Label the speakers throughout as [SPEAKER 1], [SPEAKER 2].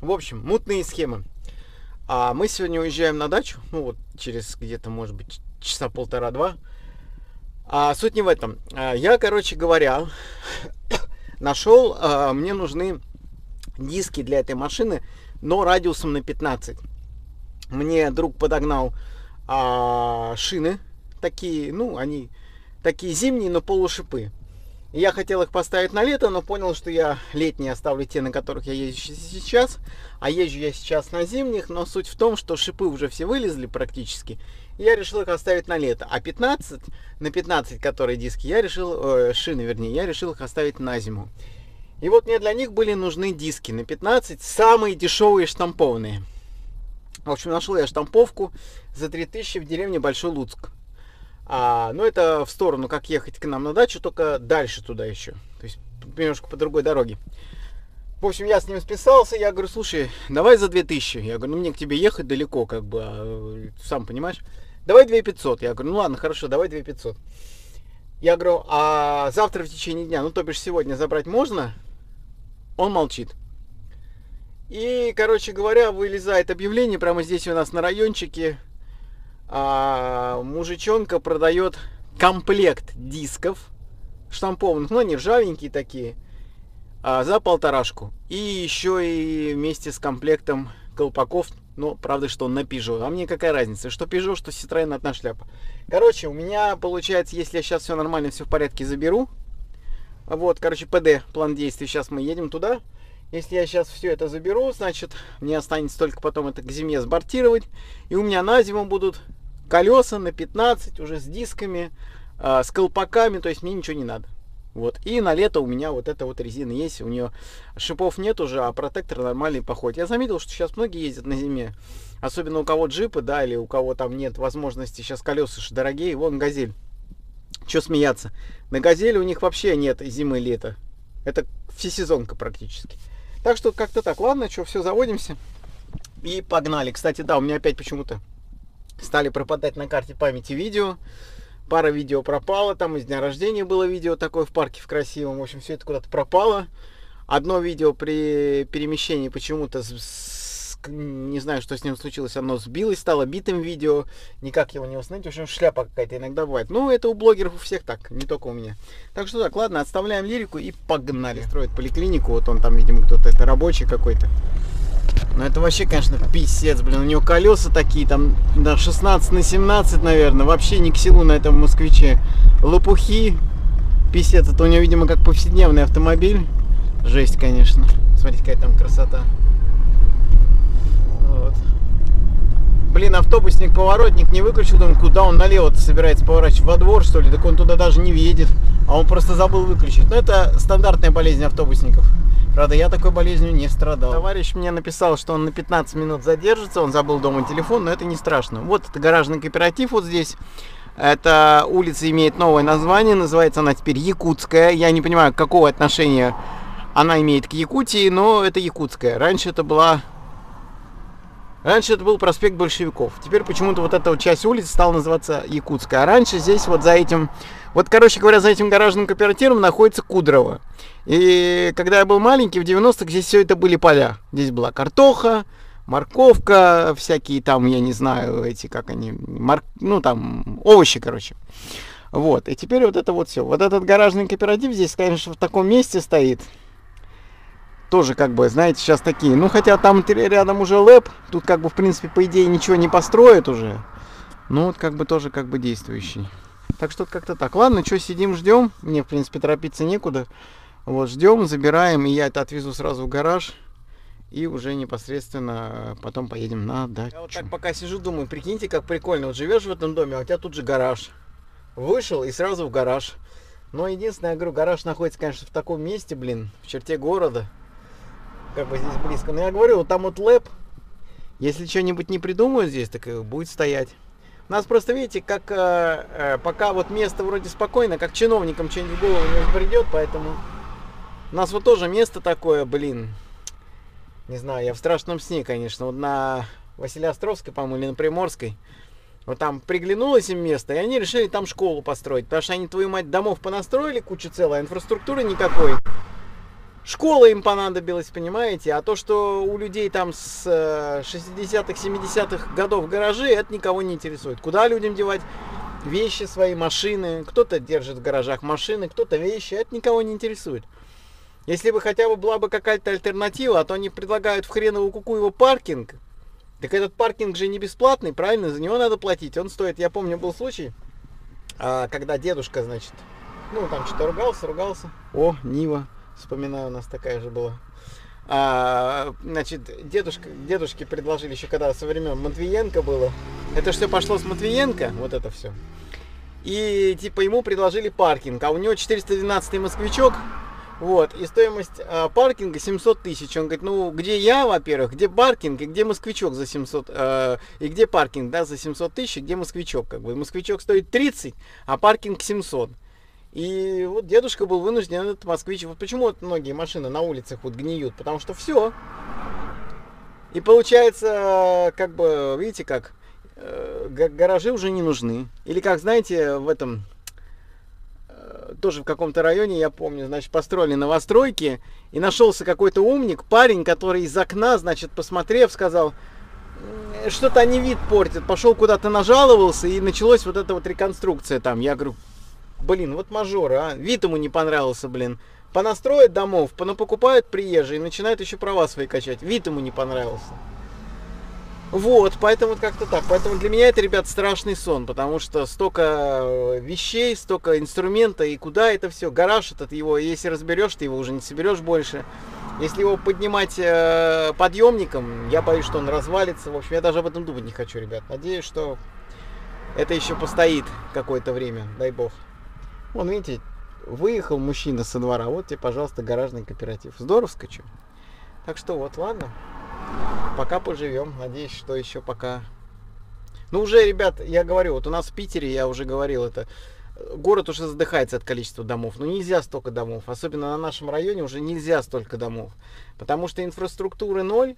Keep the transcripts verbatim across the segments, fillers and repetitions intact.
[SPEAKER 1] В общем, мутные схемы. А мы сегодня уезжаем на дачу, ну вот через где-то, может быть, часа полтора-два. А суть не в этом. Я, короче говоря, нашел, мне нужны диски для этой машины, но радиусом на пятнадцать. Мне друг подогнал а, шины, такие, ну, они такие зимние, но полушипы. Я хотел их поставить на лето, но понял, что я летние оставлю те, на которых я езжу сейчас. А езжу я сейчас на зимних, но суть в том, что шипы уже все вылезли практически. И я решил их оставить на лето. А пятнадцать, на пятнадцать, которые диски, я решил, э, шины вернее, я решил их оставить на зиму. И вот мне для них были нужны диски на пятнадцать, самые дешевые штампованные. В общем, нашел я штамповку за три тысячи в деревне Большой Луцк. А, ну, это в сторону, как ехать к нам на дачу, только дальше туда еще. То есть, немножко по другой дороге. В общем, я с ним списался, я говорю, слушай, давай за две тысячи. Я говорю, ну, мне к тебе ехать далеко, как бы, а, сам понимаешь. Давай две тысячи пятьсот. Я говорю, ну, ладно, хорошо, давай две тысячи пятьсот. Я говорю, а завтра в течение дня, ну, то бишь сегодня забрать можно? Он молчит. И, короче говоря, вылезает объявление прямо здесь у нас на райончике. А, мужичонка продает комплект дисков штампованных, ну они ржавенькие такие, а, за полторашку. И еще и вместе с комплектом колпаков, ну, правда, что он на Peugeot. А мне какая разница, что Peugeot, что Citroёn, одна шляпа. Короче, у меня получается, если я сейчас все нормально, все в порядке заберу. Вот, короче, ПД, план действий, сейчас мы едем туда. Если я сейчас все это заберу, значит, мне останется только потом это к зиме сбортировать. И у меня на зиму будут колеса на пятнадцать, уже с дисками, э, с колпаками, то есть мне ничего не надо. Вот. И на лето у меня вот эта вот резина есть, у нее шипов нет уже, а протектор нормальный походит. Я заметил, что сейчас многие ездят на зиме, особенно у кого джипы, да, или у кого там нет возможности, сейчас колеса же дорогие, вон Газель. Че смеяться? На Газели у них вообще нет зимы и лета. Это всесезонка практически. Так что как-то так. Ладно, что, все, заводимся. И погнали. Кстати, да, у меня опять почему-то стали пропадать на карте памяти видео. Пара видео пропало. Там из дня рождения было видео такое в парке в красивом. В общем, все это куда-то пропало. Одно видео при перемещении почему-то, не знаю, что с ним случилось, оно сбилось, стало битым видео. Никак его не установить. В общем, шляпа какая-то иногда бывает. Ну, это у блогеров у всех так, не только у меня. Так что так, ладно, отставляем лирику и погнали. Строит поликлинику, вот он там, видимо, кто-то, это рабочий какой-то. Но это вообще, конечно, писец, блин. У него колеса такие, там, да, шестнадцать на семнадцать, наверное. Вообще ни к селу на этом москвиче. Лопухи. Писец, это у него, видимо, как повседневный автомобиль. Жесть, конечно. Смотрите, какая там красота. Вот. Блин, автобусник поворотник не выключил, думаю, куда он налево-то собирается поворачивать, во двор, что ли? Так он туда даже не въедет, а он просто забыл выключить. Но это стандартная болезнь автобусников. Правда, я такой болезнью не страдал. Товарищ мне написал, что он на пятнадцать минут задержится, он забыл дома телефон, но это не страшно. Вот это гаражный кооператив вот здесь. Эта улица имеет новое название, называется она теперь Якутская. Я не понимаю, какого отношения она имеет к Якутии, но это Якутская. Раньше это была... Раньше это был проспект Большевиков. Теперь почему-то вот эта вот часть улицы стала называться Якутская. А раньше здесь вот за этим... Вот, короче говоря, за этим гаражным кооперативом находится Кудрово. И когда я был маленький, в девяностых, здесь все это были поля. Здесь была картоха, морковка, всякие там, я не знаю, эти, как они... Мор... Ну, там, овощи, короче. Вот. И теперь вот это вот все. Вот этот гаражный кооператив здесь, конечно, в таком месте стоит. Тоже, как бы, знаете, сейчас такие. Ну, хотя там рядом уже ЛЭП. Тут, как бы, в принципе, по идее, ничего не построят уже. Ну, вот, как бы, тоже, как бы, действующий. Так что как-то так. Ладно, что, сидим, ждем. Мне, в принципе, торопиться некуда. Вот, ждем, забираем. И я это отвезу сразу в гараж. И уже непосредственно потом поедем на дачу. Я вот так пока сижу, думаю, прикиньте, как прикольно. Вот живешь в этом доме, а у тебя тут же гараж. Вышел и сразу в гараж. Но единственное, я говорю, гараж находится, конечно, в таком месте, блин, в черте города. Как бы здесь близко. Но я говорю, вот там вот ЛЭП. Если что-нибудь не придумают здесь, так и будет стоять. У нас просто, видите, как э, э, пока вот место вроде спокойно, как чиновникам что-нибудь в голову не взбредет, поэтому у нас вот тоже место такое, блин. Не знаю, я в страшном сне, конечно. Вот на Василеостровской, по-моему, или на Приморской. Вот там приглянулось им место, и они решили там школу построить. Потому что они, твою мать, домов понастроили кучу целой, а инфраструктуры никакой. школа им понадобилась, понимаете? А то, что у людей там с шестидесятых, семидесятых годов гаражи, это никого не интересует. Куда людям девать вещи свои, машины? Кто-то держит в гаражах машины, кто-то вещи. Это никого не интересует. Если бы хотя бы была бы какая-то альтернатива, а то они предлагают в хреновую куку паркинг. Так этот паркинг же не бесплатный, правильно? За него надо платить. Он стоит, я помню, был случай, когда дедушка, значит, ну там что-то ругался, ругался. О, Нива. Вспоминаю, у нас такая же была. А, значит, дедушка, дедушке предложили еще когда со времен Матвиенко было. Это все пошло с Матвиенко, вот это все. И типа ему предложили паркинг, а у него четыреста двенадцатый москвичок. Вот, и стоимость а, паркинга семьсот тысяч. Он говорит, ну где я, во-первых, где паркинг, и где москвичок за семьсот, э, и где паркинг, да, за семьсот тысяч, и где москвичок, как бы. Москвичок стоит тридцать, а паркинг семьсот. И вот дедушка был вынужден этот москвич. Вот почему вот многие машины на улицах вот гниют, потому что все. И получается, как бы, видите, как э, гаражи уже не нужны. Или как, знаете, в этом э, тоже в каком-то районе, я помню, значит, построили новостройки, и нашелся какой-то умник, парень, который из окна, значит, посмотрев, сказал, что-то они вид портят, пошел куда-то нажаловался, и началась вот эта вот реконструкция там. Я говорю, блин, вот мажоры, а, вид ему не понравился, блин. Понастроят домов, понапокупают приезжие и начинают еще права свои качать. Вид ему не понравился. Вот, поэтому вот как-то так. Поэтому для меня это, ребят, страшный сон, потому что столько вещей, столько инструмента, и куда это все? Гараж этот его, если разберешь, ты его уже не соберешь больше. Если его поднимать э, подъемником, я боюсь, что он развалится. В общем, я даже об этом думать не хочу, ребят. Надеюсь, что это еще постоит какое-то время, дай бог. Вон, видите, выехал мужчина со двора. Вот тебе, пожалуйста, гаражный кооператив. Здоровско, что? Так что вот, ладно. Пока поживем. Надеюсь, что еще пока... Ну, уже, ребят, я говорю, вот у нас в Питере, я уже говорил это, город уже задыхается от количества домов. Ну, нельзя столько домов. Особенно на нашем районе уже нельзя столько домов. Потому что инфраструктуры ноль.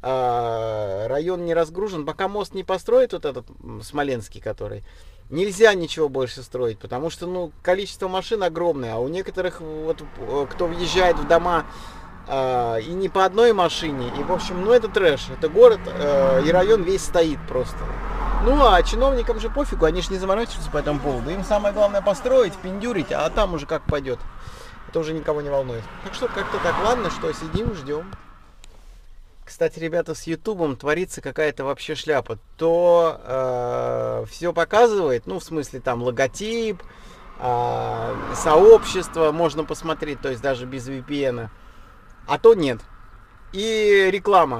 [SPEAKER 1] А район не разгружен. Пока мост не построит, вот этот Смоленский, который... Нельзя ничего больше строить, потому что, ну, количество машин огромное, а у некоторых, вот, кто въезжает в дома э, и не по одной машине, и, в общем, ну, это трэш, это город, э, и район весь стоит просто. Ну, а чиновникам же пофигу, они же не заморачиваются по этому поводу, им самое главное построить, пиндюрить, а там уже как пойдет, это уже никого не волнует. Так что, как-то так, ладно, что, сидим, ждем. Кстати, ребята, с Ютубом творится какая-то вообще шляпа. То э, все показывает, ну, в смысле, там, логотип, э, сообщество можно посмотреть, то есть даже без ви пи эн. А то нет. И реклама.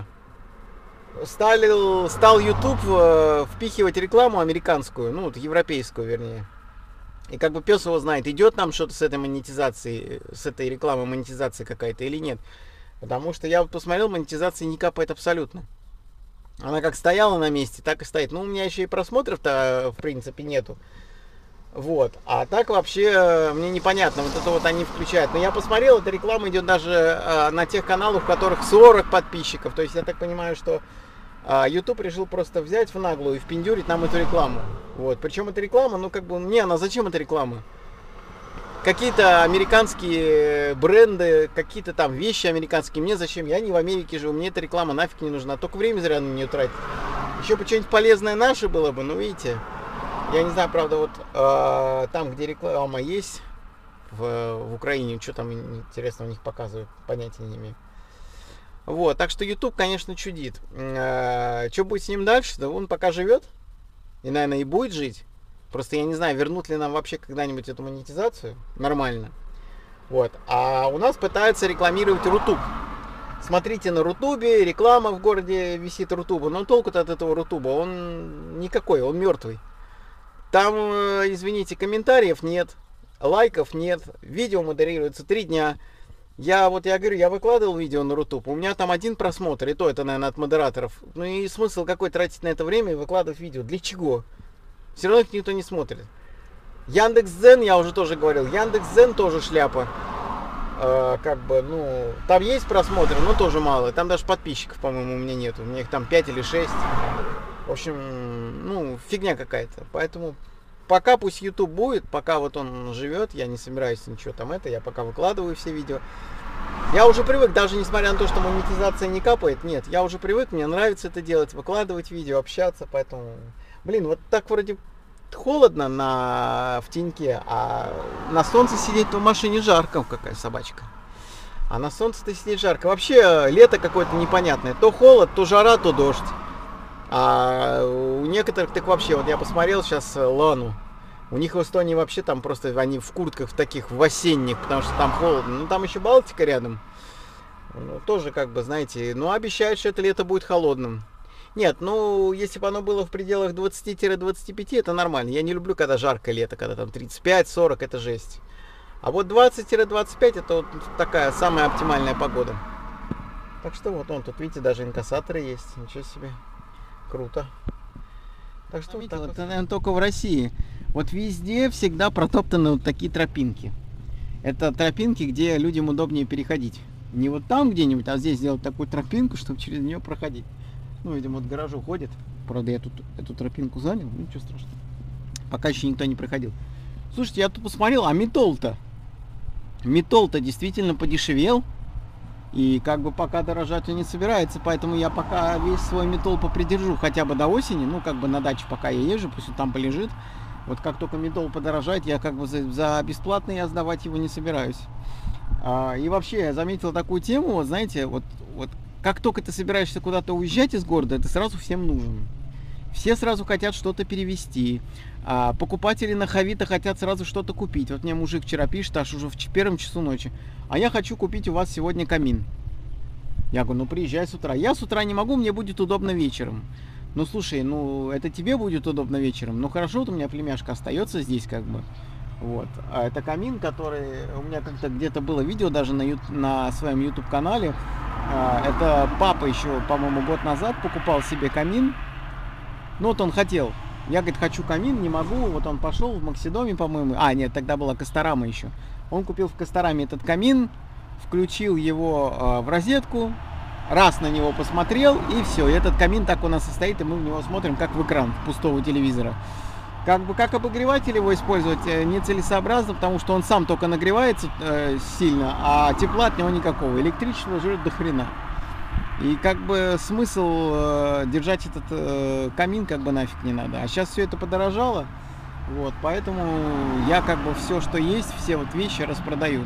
[SPEAKER 1] Стал, стал YouTube э, впихивать рекламу американскую, ну, вот, европейскую, вернее. И как бы пес его знает, идет нам что-то с этой монетизацией, с этой рекламой монетизации какая-то или нет. Потому что я вот посмотрел, монетизации не капает абсолютно. Она как стояла на месте, так и стоит. Ну, у меня еще и просмотров-то, в принципе, нету. Вот. А так вообще мне непонятно. Вот это вот они включают. Но я посмотрел, эта реклама идет даже а, на тех каналах, у которых сорок подписчиков. То есть я так понимаю, что а, YouTube решил просто взять в наглую и впендюрить нам эту рекламу. Вот. Причем эта реклама, ну как бы, мне она зачем эта реклама? Какие-то американские бренды, какие-то там вещи американские. Мне зачем? Я не в Америке живу, мне эта реклама нафиг не нужна. Только время зря на нее тратить. Еще бы что-нибудь полезное наше было бы, ну видите. Я не знаю, правда, вот э, там, где реклама есть, в, в Украине, что там интересно у них показывают, понятия не имею. Вот, так что YouTube, конечно, чудит. Э, что будет с ним дальше? Да он пока живет. И, наверное, и будет жить. Просто я не знаю, вернут ли нам вообще когда-нибудь эту монетизацию нормально. Вот. А у нас пытаются рекламировать Рутуб. Смотрите на Рутубе, реклама в городе висит Рутуба. Но толку-то от этого Рутуба, он никакой, он мертвый. Там, извините, комментариев нет, лайков нет, видео модерируется три дня. Я вот, я говорю, я выкладывал видео на Рутуб, у меня там один просмотр, и то это, наверное, от модераторов. Ну и смысл какой тратить на это время и выкладывать видео? Для чего? Все равно их никто не смотрит. Яндекс.Дзен, я уже тоже говорил, Яндекс.Дзен тоже шляпа. Э, как бы, ну, там есть просмотры, но тоже мало. Там даже подписчиков, по-моему, у меня нету. У меня их там пять или шесть. В общем, ну, фигня какая-то. Поэтому пока пусть YouTube будет, пока вот он живет, я не собираюсь ничего там это, я пока выкладываю все видео. Я уже привык, даже несмотря на то, что монетизация не капает, нет, я уже привык, мне нравится это делать, выкладывать видео, общаться, поэтому, блин, вот так вроде холодно на, в теньке, а на солнце сидеть в машине жарко, какая собачка. А на солнце-то сидеть жарко. Вообще лето какое-то непонятное, то холод, то жара, то дождь. А у некоторых так вообще, вот я посмотрел сейчас Лану, у них в Эстонии вообще там просто они в куртках в таких, в осенних, потому что там холодно. Ну там еще Балтика рядом. Ну, тоже как бы, знаете, ну обещают, что это лето будет холодным. Нет, ну если бы оно было в пределах двадцати-двадцати пяти, это нормально. Я не люблю, когда жаркое лето, когда там тридцать пять сорок, это жесть. А вот двадцать-двадцать пять это вот такая самая оптимальная погода. Так что вот он тут, видите, даже инкассаторы есть. Ничего себе. Круто. Так что вот так вот. Это, наверное, только в России. Вот везде всегда протоптаны вот такие тропинки. Это тропинки, где людям удобнее переходить. Не вот там где-нибудь, а здесь сделать такую тропинку, чтобы через нее проходить. Ну, видимо, вот гаражу ходит. Правда, я тут эту тропинку занял. Ну, ничего страшного. Пока еще никто не проходил. Слушайте, я тут посмотрел, а метол-то? Метол-то действительно подешевел. И как бы пока дорожать он не собирается. Поэтому я пока весь свой метол попридержу хотя бы до осени. Ну, как бы на даче пока я езжу, пусть он там полежит. Вот как только метол подорожает, я как бы за, за бесплатно я сдавать его не собираюсь. А, и вообще, я заметил такую тему, вот знаете, вот, вот как только ты собираешься куда-то уезжать из города, ты сразу всем нужен. Все сразу хотят что-то перевезти. А покупатели на Авито хотят сразу что-то купить. Вот мне мужик вчера пишет, аж уже в первом часу ночи. А я хочу купить у вас сегодня камин. Я говорю, ну приезжай с утра. Я с утра не могу, мне будет удобно вечером. Ну слушай, ну это тебе будет удобно вечером. Ну хорошо, вот у меня племяшка остается здесь как бы. Вот. А это камин, который у меня как-то где-то было видео даже на, ю... на своем YouTube канале. Это папа еще, по-моему, год назад покупал себе камин. Ну вот он хотел. Я, говорит, хочу камин, не могу. Вот он пошел в Максидоме, по-моему. А, нет, тогда была Косторама еще. Он купил в Костораме этот камин, включил его э, в розетку, раз на него посмотрел, и все. И этот камин так у нас и стоит, и мы в него смотрим, как в экран пустого телевизора. Как бы как обогреватель его использовать нецелесообразно, потому что он сам только нагревается э, сильно, а тепла от него никакого. Электричество жрет до хрена. И как бы смысл э, держать этот э, камин как бы нафиг не надо. А сейчас все это подорожало. Вот, поэтому я как бы все, что есть, все вот вещи распродаю.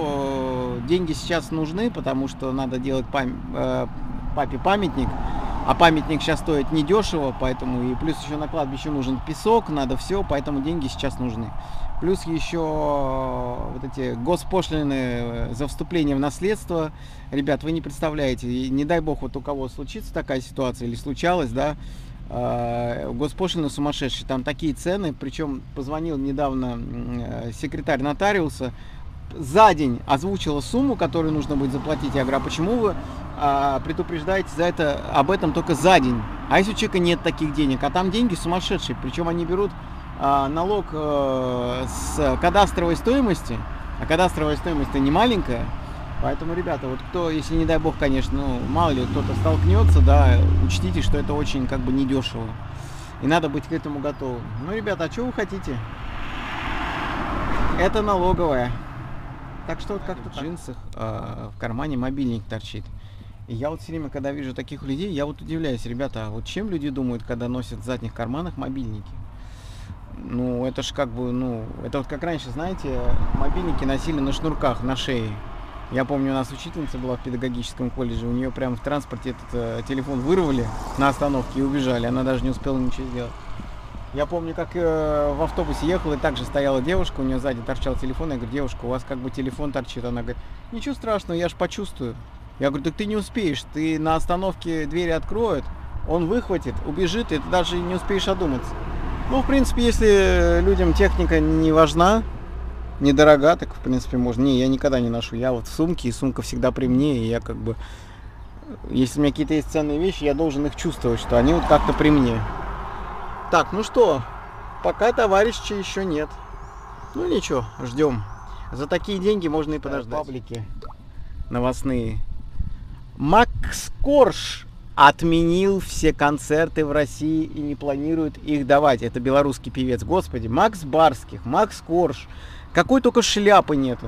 [SPEAKER 1] Но деньги сейчас нужны, потому что надо делать пам э, папе памятник. А памятник сейчас стоит недешево, поэтому и плюс еще на кладбище нужен песок, надо все, поэтому деньги сейчас нужны. Плюс еще вот эти госпошлины за вступление в наследство. Ребят, вы не представляете, не дай бог вот у кого случится такая ситуация или случалось, да, госпошлины сумасшедшие, там такие цены, причем позвонил недавно секретарь нотариуса, за день озвучила сумму, которую нужно будет заплатить. Я говорю, а почему вы а, предупреждаете за это, об этом только за день? А если у человека нет таких денег? А там деньги сумасшедшие, причем они берут а, налог а, с кадастровой стоимости, а кадастровая стоимость-то не маленькая. Поэтому, ребята, вот кто, если не дай бог, конечно, ну, мало ли кто-то столкнется, да, учтите, что это очень как бы недешево. И надо быть к этому готовым. Ну, ребята, а что вы хотите? Это налоговая. Так что вот как-то в джинсах, а, в кармане мобильник торчит. И я вот все время, когда вижу таких людей, я вот удивляюсь, ребята, а вот чем люди думают, когда носят в задних карманах мобильники? Ну, это ж как бы, ну, это вот как раньше, знаете, мобильники носили на шнурках, на шее. Я помню, у нас учительница была в педагогическом колледже, у нее прямо в транспорте этот э, телефон вырвали на остановке и убежали, она даже не успела ничего сделать. Я помню, как э, в автобусе ехал, и также стояла девушка, у нее сзади торчал телефон. Я говорю, девушка, у вас как бы телефон торчит. Она говорит, ничего страшного, я ж почувствую. Я говорю, так ты не успеешь, ты на остановке двери откроют, он выхватит, убежит, и ты даже не успеешь одуматься. Ну, в принципе, если людям техника не важна, недорога, так, в принципе, можно. Не, я никогда не ношу. Я вот в сумке, и сумка всегда при мне, и я как бы, если у меня какие-то есть ценные вещи, я должен их чувствовать, что они вот как-то при мне. Так, ну что, пока товарищей еще нет. Ну ничего, ждем. За такие деньги можно и подождать. Паблики новостные. Макс Корж отменил все концерты в России и не планирует их давать. Это белорусский певец. Господи, Макс Барских, Макс Корж. Какой только шляпы нету.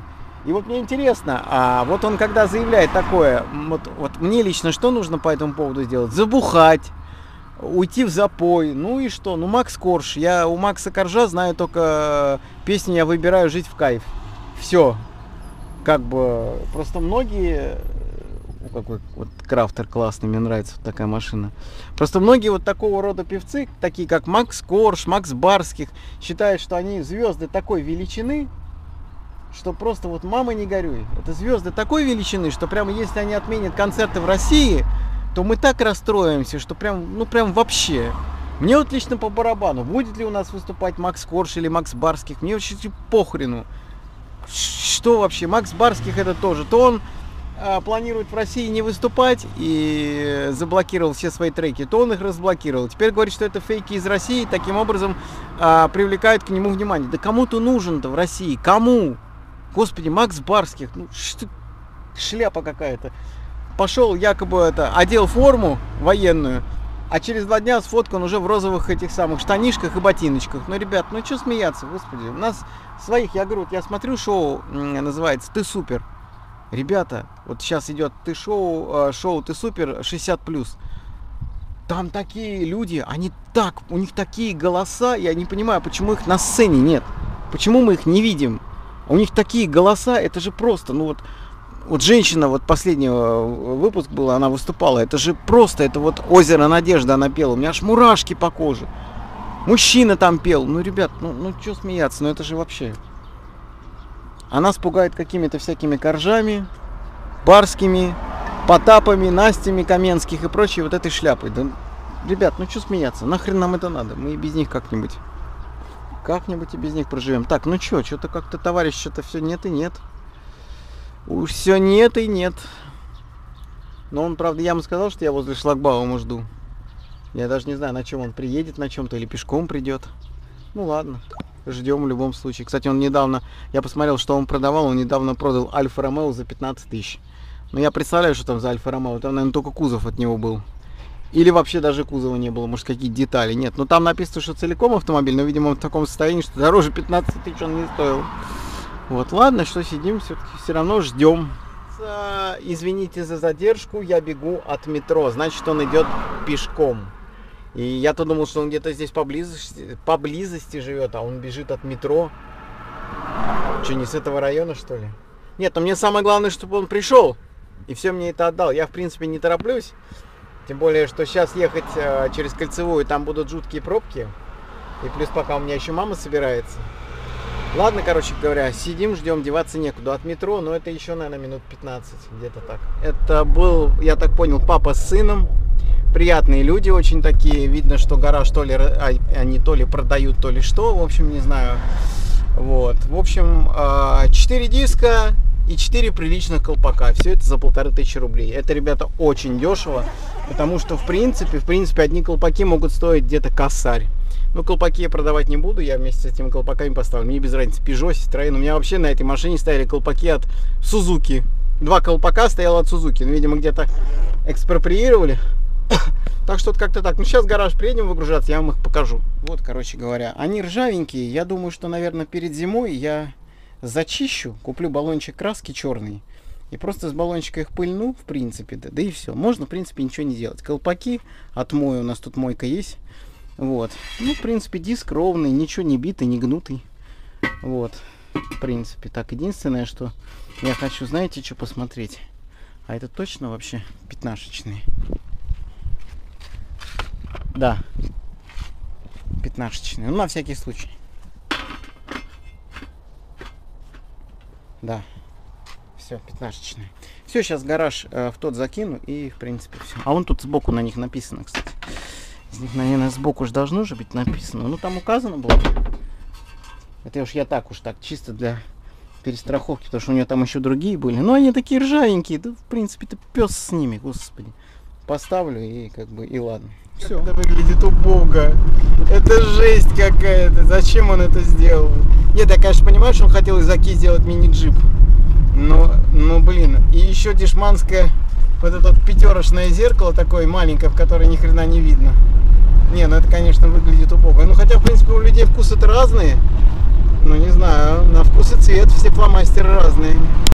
[SPEAKER 1] И вот мне интересно, а вот он когда заявляет такое, вот, вот мне лично что нужно по этому поводу сделать? Забухать, уйти в запой, ну и что? Ну Макс Корж, я у Макса Коржа знаю только песню «Я выбираю жить в кайф». Все, как бы, просто многие, какой вот крафтер классный, мне нравится вот такая машина. Просто многие вот такого рода певцы, такие как Макс Корж, Макс Барских, считают, что они звезды такой величины, что просто вот мама не горюй. Это звезды такой величины, что прямо если они отменят концерты в России, то мы так расстроимся, что прям, ну прям вообще. Мне вот лично по барабану, будет ли у нас выступать Макс Корж или Макс Барских, мне вообще похрену. Что вообще, Макс Барских это тоже, то он а, планирует в России не выступать и заблокировал все свои треки, то он их разблокировал. Теперь говорит, что это фейки из России, таким образом а, привлекают к нему внимание. Да кому ты нужен-то в России? Кому? Господи, Макс Барских, ну что, шляпа какая-то. Пошел якобы это, одел форму военную, а через два дня сфоткан уже в розовых этих самых штанишках и ботиночках. Ну, ребят, ну что смеяться, господи. У нас своих, я говорю, вот я смотрю шоу, называется «Ты супер». Ребята, вот сейчас идет «Ты шоу», шоу «Ты супер» шестьдесят плюс. Там такие люди, они так, у них такие голоса, я не понимаю, почему их на сцене нет. Почему мы их не видим? У них такие голоса, это же просто, ну вот, вот женщина, вот последний выпуск был, она выступала, это же просто, это вот «Озеро надежды» она пела, у меня аж мурашки по коже. Мужчина там пел, ну, ребят, ну, ну что смеяться, ну это же вообще. А нас пугает какими-то всякими Коржами, Барскими, Потапами, Настями Каменских и прочей вот этой шляпой. Да, ребят, ну что смеяться, нахрен нам это надо, мы и без них как-нибудь. Как-нибудь и без них проживем. Так, ну что, что-то как-то, товарищ, что-то все нет и нет. Уж все нет и нет. Но он, правда, я ему сказал, что я возле шлагбаума жду. Я даже не знаю, на чем он приедет, на чем-то, или пешком придет. Ну ладно, ждем в любом случае. Кстати, он недавно, я посмотрел, что он продавал, он недавно продал Альфа Ромео за пятнадцать тысяч. Но я представляю, что там за Альфа Ромео. Там, наверное, только кузов от него был. Или вообще даже кузова не было, может, какие-то детали. Нет, но там написано, что целиком автомобиль, но, видимо, он в таком состоянии, что дороже пятнадцати тысяч он не стоил. Вот, ладно, что сидим, все-таки все равно ждем. Извините за задержку, я бегу от метро, значит, он идет пешком. И я-то думал, что он где-то здесь поблизости, поблизости живет, а он бежит от метро. Что, не с этого района, что ли? Нет, но мне самое главное, чтобы он пришел и все мне это отдал. Я, в принципе, не тороплюсь. Тем более, что сейчас ехать э, через Кольцевую, там будут жуткие пробки. И плюс пока у меня еще мама собирается. Ладно, короче говоря, сидим, ждем, деваться некуда от метро, но это еще, наверное, минут пятнадцать, где-то так. Это был, я так понял, папа с сыном. Приятные люди очень такие. Видно, что гараж то ли они то ли продают, то ли что. В общем, не знаю. Вот. В общем, четыре диска и четыре приличных колпака. Все это за полторы тысячи рублей. Это, ребята, очень дешево. Потому что, в принципе, в принципе, одни колпаки могут стоить где-то косарь. Ну, колпаки я продавать не буду. Я вместе с этими колпаками поставлю. Мне без разницы. Peugeot, Citroёn. У меня вообще на этой машине стояли колпаки от Suzuki. Два колпака стояло от Suzuki. Ну, видимо, где-то экспроприировали. Так что как-то так. Ну, сейчас в гараж приедем выгружаться, я вам их покажу. Вот, короче говоря, они ржавенькие. Я думаю, что, наверное, перед зимой я зачищу, куплю баллончик краски черный и просто с баллончика их пыльну, в принципе, да, да и все. Можно, в принципе, ничего не делать. Колпаки отмою, у нас тут мойка есть. Вот. Ну, в принципе, диск ровный, ничего не битый, не гнутый. Вот. В принципе, так. Единственное, что я хочу, знаете, что посмотреть? А это точно вообще пятнашечный? Да, пятнашечный, ну на всякий случай. Да, все, пятнашечный. Все, сейчас гараж э, в тот закину и, в принципе, все. А вон тут сбоку на них написано, кстати. Из них, наверное, сбоку же должно же быть написано. Ну, там указано было. Это уж я так уж так, чисто для перестраховки, потому что у нее там еще другие были. Но они такие ржавенькие, да, в принципе, ты пес с ними, господи. Поставлю и как бы, и ладно. Все. Это выглядит убого. Это жесть какая-то. Зачем он это сделал? Нет, я, конечно, понимаю, что он хотел из Аки сделать мини-джип. Но, ну, блин. И еще дешманское вот это вот пятерочное зеркало такое маленькое, в которое ни хрена не видно. Не, ну это, конечно, выглядит убого. Ну, хотя, в принципе, у людей вкусы-то разные. Ну, не знаю. На на вкус и цвет, все фломастеры разные.